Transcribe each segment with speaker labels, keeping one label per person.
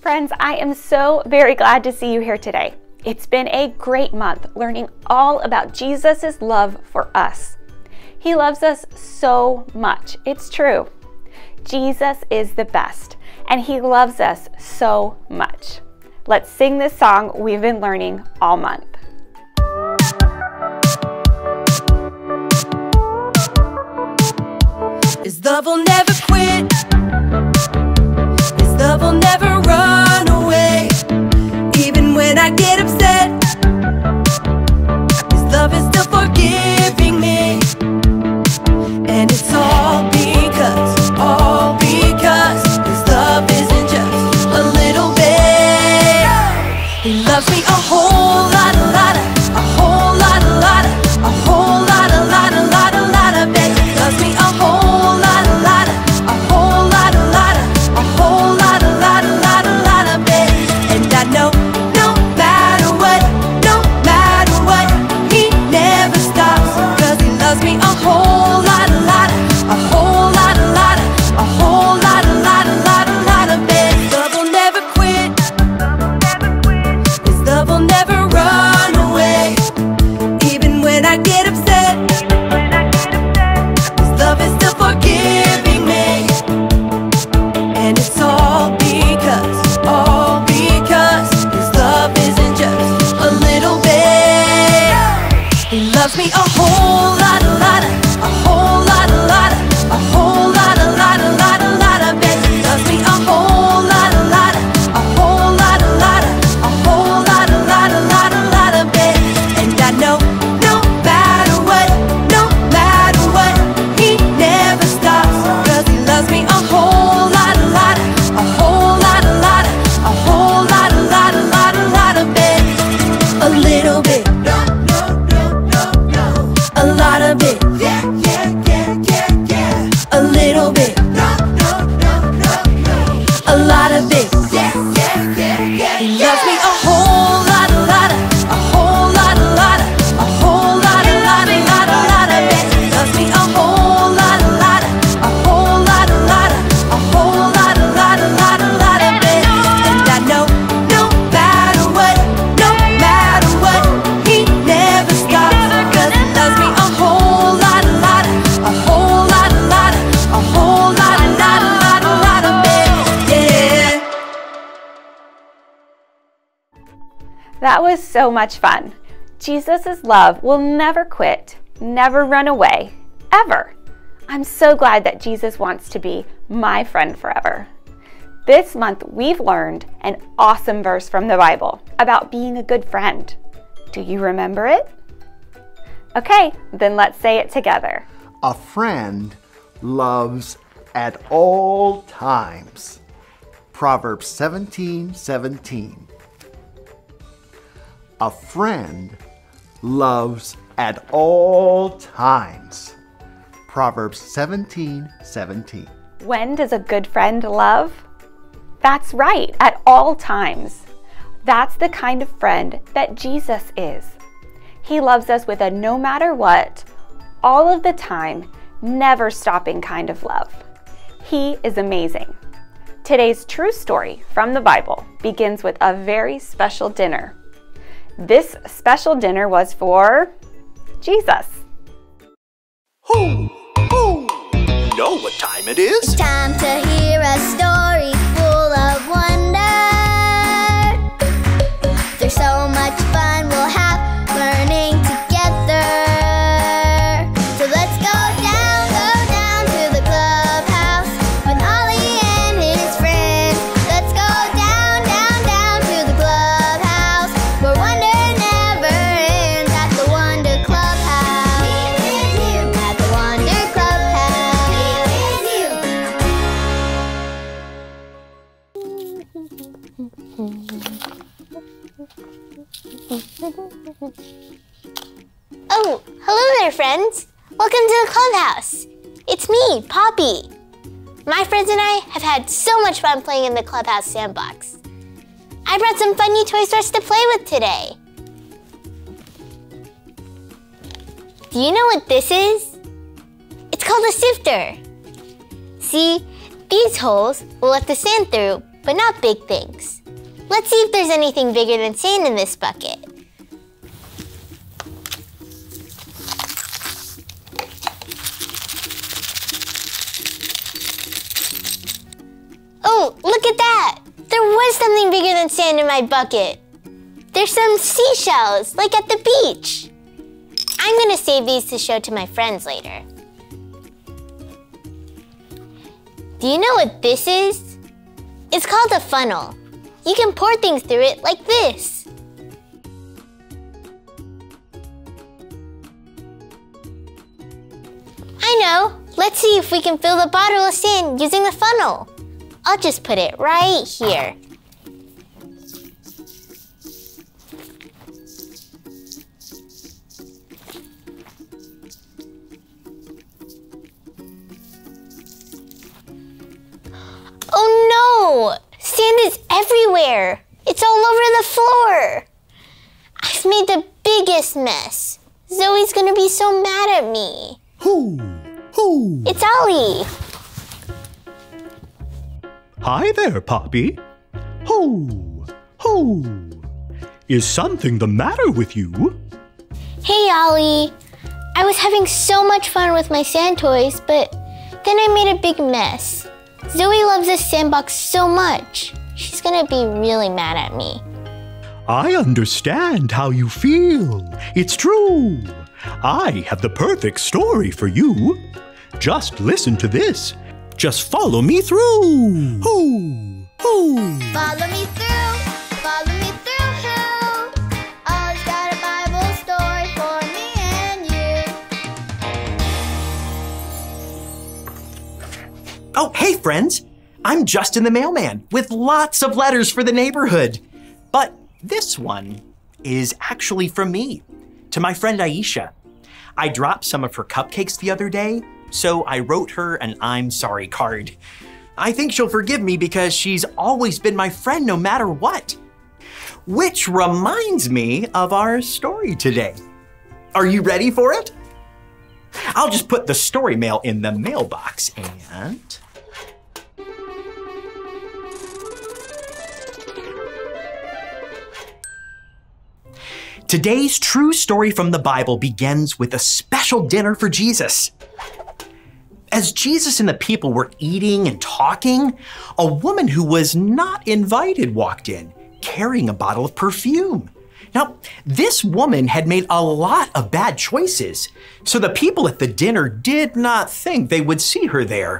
Speaker 1: Friends, I am so very glad to see you here today. It's been a great month learning all about Jesus' love for us. He loves us so much. It's true. Jesus is the best, and He loves us so much. Let's sing this song we've been learning all month.
Speaker 2: His love will never quit. His love will never run away. Even when I get upset, His love is still forgiving me. And it's all because His love isn't just a little bit. He loves me a whole lot, a whole lot, a whole lot, a bit. He loves me a whole lot, a whole lot, a whole lot, a bit. And I know no matter what, He never stops. 'Cause He loves me a whole lot, a whole lot, a whole lot, a bit. His love will never quit. His love will never run away. Even when I get upset, His love is still forgiving me. And it's all because His love isn't just a little bit. He loves me a whole lot, a whole lot, a whole lot, a bit. He loves me a whole lot, a whole lot, a whole lot, a bit. And I know no matter what, He never stops. 'Cause He loves me a whole lot, a whole lot, a whole lot, a bit. A little bit, a lot of it, a little bit, a lot of it. He loves me a whole lot, a whole lot, a whole lot, a bit. He loves me a whole lot, a whole lot, a whole lot, a bit. And I know no matter what, He never stops. 'Cause He loves me a whole lot, a whole lot, a whole lot, a bit. Yeah.
Speaker 1: That was so much fun. Jesus' love will never quit, never run away, ever. I'm so glad that Jesus wants to be my friend forever. This month, we've learned an awesome verse from the Bible about being a good friend. Do you remember it? Okay, then let's say it together.
Speaker 3: A friend loves at all times. Proverbs 17:17. A friend loves at all times. Proverbs 17:17.
Speaker 1: When does a good friend love? That's right, at all times. That's the kind of friend that Jesus is. He loves us with a no matter what, all of the time, never stopping kind of love. He is amazing. Today's true story from the Bible begins with a very special dinner. This special dinner was for Jesus.
Speaker 4: Who? You know what time it is?
Speaker 5: It's time to hear a story full of wonder. There's so much fun we'll have learning together. So let's go down to the clubhouse with Ollie and his friends. Let's go down to the clubhouse where wonder never ends at the Wonder Clubhouse. At the Wonder Clubhouse. Oh, hello there, friends. Welcome to the clubhouse. It's me, Poppy. My friends and I have had so much fun playing in the clubhouse sandbox. I brought some fun new toys for us to play with today. Do you know what this is? It's called a sifter. See, these holes will let the sand through
Speaker 6: but not big things. Let's see if there's anything bigger than sand in this bucket. Oh, look at that! There was something bigger than sand in my bucket. There's some seashells, like at the beach. I'm gonna save these to show to my friends later. Do you know what this is? It's called a funnel. You can pour things through it like this. I know. Let's see if we can fill the bottle of sand using the funnel. I'll just put it right here. Oh no! Sand is everywhere! It's all over the floor! I've made the biggest mess. Zoe's gonna be so mad at me.
Speaker 4: Who?
Speaker 6: It's Ollie.
Speaker 4: Hi there, Poppy. Who? Is something the matter with you?
Speaker 6: Hey, Ollie. I was having so much fun with my sand toys, but then I made a big mess. Zoe loves this sandbox so much. She's gonna be really mad at me.
Speaker 4: I understand how you feel. It's true. I have the perfect story for you. Just listen to this. Just follow me through. Who?
Speaker 5: Follow me through, follow me through, who? Ollie's got a Bible story for me and you.
Speaker 7: Oh, hey friends! I'm Justin the mailman with lots of letters for the neighborhood. But this one is actually from me, to my friend Aisha. I dropped some of her cupcakes the other day, so I wrote her an I'm sorry card. I think she'll forgive me because she's always been my friend no matter what. Which reminds me of our story today. Are you ready for it? I'll just put the story mail in the mailbox and... Today's true story from the Bible begins with a special dinner for Jesus. As Jesus and the people were eating and talking, a woman who was not invited walked in, carrying a bottle of perfume. Now, this woman had made a lot of bad choices, so the people at the dinner did not think they would see her there.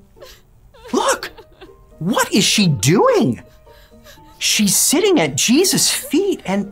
Speaker 7: Look, what is she doing? She's sitting at Jesus' feet and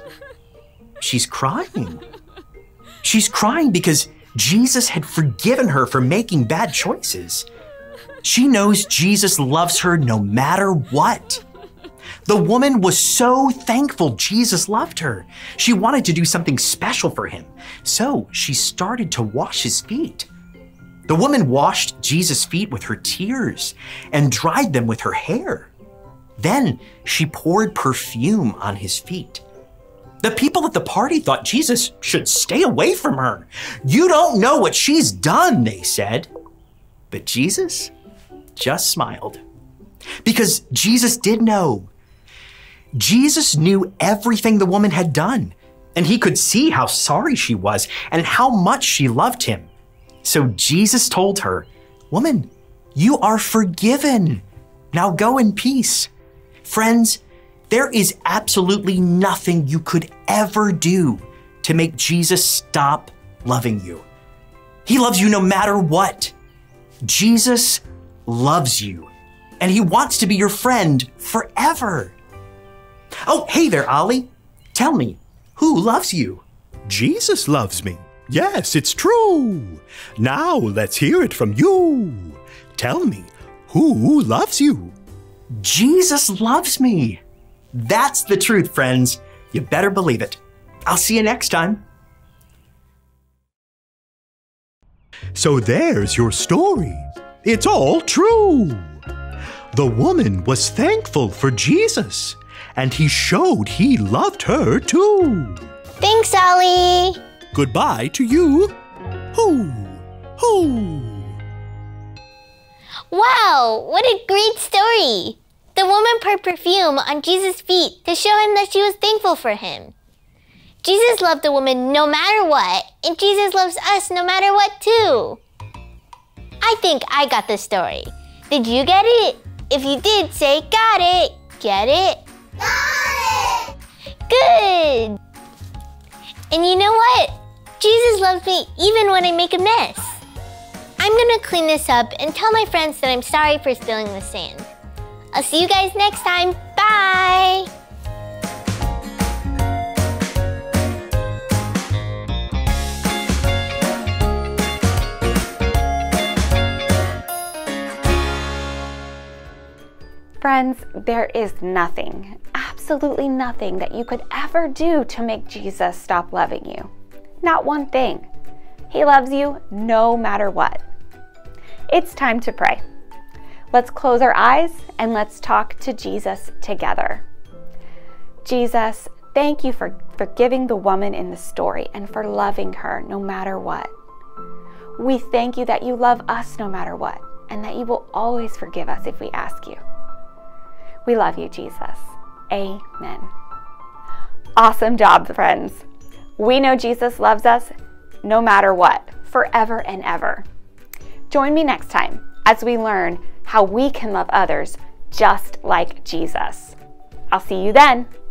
Speaker 7: she's crying. She's crying because Jesus had forgiven her for making bad choices. She knows Jesus loves her no matter what. The woman was so thankful Jesus loved her. She wanted to do something special for him, so she started to wash his feet. The woman washed Jesus' feet with her tears and dried them with her hair. Then she poured perfume on his feet. The people at the party thought Jesus should stay away from her. You don't know what she's done, they said. But Jesus just smiled because Jesus did know. Jesus knew everything the woman had done, and he could see how sorry she was and how much she loved him. So Jesus told her, "Woman, you are forgiven. Now go in peace." Friends, there is absolutely nothing you could ever do to make Jesus stop loving you. He loves you no matter what. Jesus loves you, and he wants to be your friend forever. Oh, hey there, Ollie. Tell me, who loves you?
Speaker 4: Jesus loves me. Yes, it's true. Now let's hear it from you. Tell me, who loves you?
Speaker 7: Jesus loves me. That's the truth, friends. You better believe it. I'll see you next time.
Speaker 4: So there's your story. It's all true. The woman was thankful for Jesus, and he showed he loved her too.
Speaker 6: Thanks, Ollie.
Speaker 4: Goodbye to you. Who?
Speaker 6: Wow, what a great story. The woman woman poured perfume on Jesus' feet to show him that she was thankful for him. Jesus loved the woman no matter what, and Jesus loves us no matter what too. I think I got the story. Did you get it? If you did, say got it. Get it?
Speaker 5: Got it!
Speaker 6: Good! And you know what? Jesus loves me even when I make a mess. I'm gonna clean this up and tell my friends that I'm sorry for spilling the sand. I'll see you guys next time. Bye!
Speaker 1: Friends, there is nothing, absolutely nothing that you could ever do to make Jesus stop loving you. Not one thing. He loves you no matter what. It's time to pray. Let's close our eyes and let's talk to Jesus together. Jesus, thank you for forgiving the woman in the story and for loving her no matter what. We thank you that you love us no matter what and that you will always forgive us if we ask you. We love you, Jesus. Amen. Awesome job, friends. We know Jesus loves us no matter what, forever and ever. Join me next time as we learn how we can love others just like Jesus. I'll see you then.